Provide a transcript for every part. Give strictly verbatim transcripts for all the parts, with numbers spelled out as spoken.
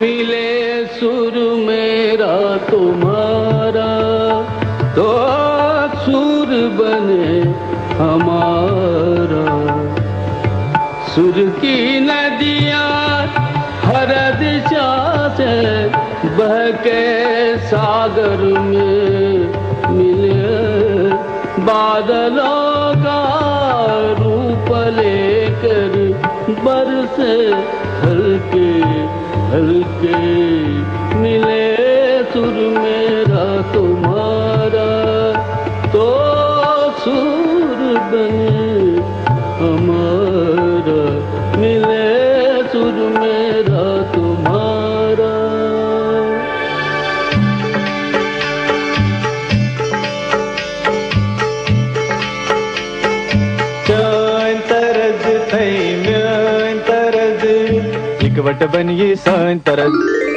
मिले सुर मेरा तुम्हारा तो सुर बने हमारा। सुर की नदियाँ हर दिशा से बहके सागर में मिले। बादलों का रूप लेकर बरसे हल्के हल्के मिले। सुर मेरा तुम्हारा तो सुर बने हमारा। मिले सुर मेरा तुम्हारा। सान तरज थई म्यान तरज इकवट बनिए सान तरज।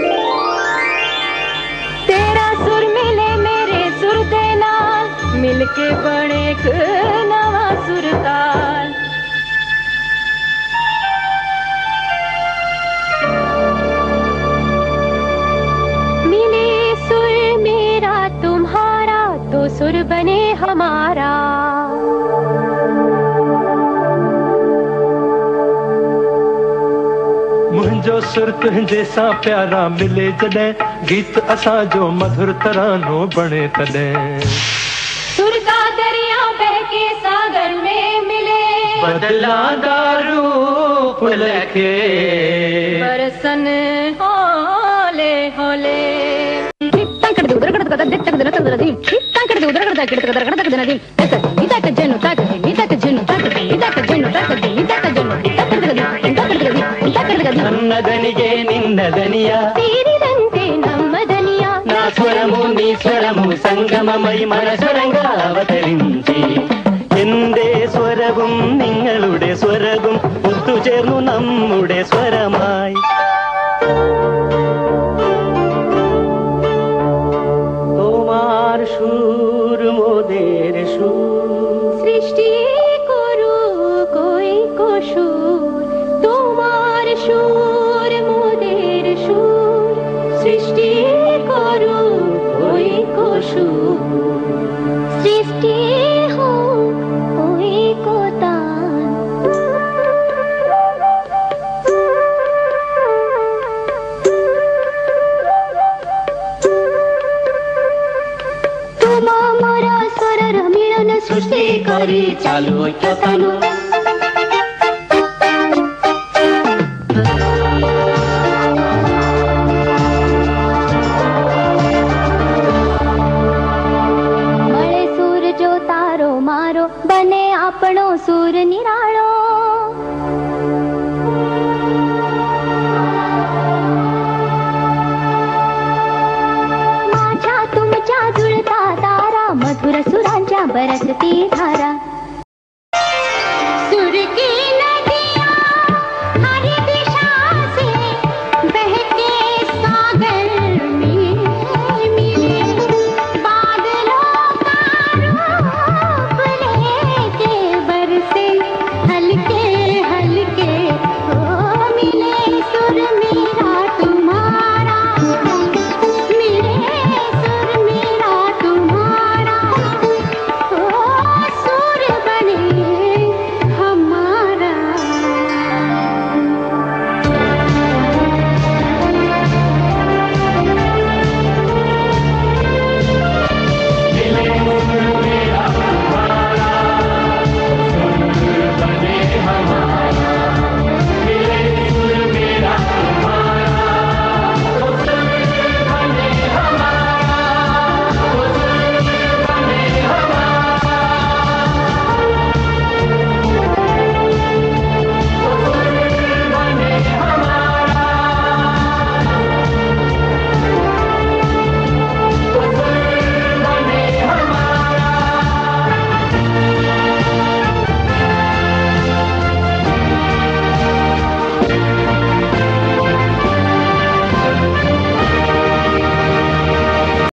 तेरा सुर मिले मेरे सुर दे नाल मिलके बने एक नवा सुरताल। मिले सुर मेरा तुम्हारा तो सुर बने हमारा। मुंहिंजो सुर तुंहिंजे सां प्यारा मिले जॾहिं गीत असां जो मधुर तरानो बणे तॾहिं। सुर का दरिया बहके सागर में मिले बदलांदा रूप लखे बरसन होले होले। నన్నదనిగే నిన్నదనియ తీరిదంతే నమ్మదనియ నా స్వరము నీ స్వరము സംഗമമൈ മനസ്വരങ്ങൾ അവതരിഞ്ചി. എന്റെ സ്വരവും നിങ്ങളുടെ സ്വരവും ഒത്തുചേർന്നു നമ്മുടെ സ്വരമായി. তোমার সুর মোদের সুর সৃষ্টি করু কই কসুর। তোমার সুর মোদের সুর সৃষ্টি করু কই কসুর। সৃষ্টি হোক ওই কোতান। তোমা মোরা স্বরর মিলন সৃষ্টি করি চালু ঐক্যতানু।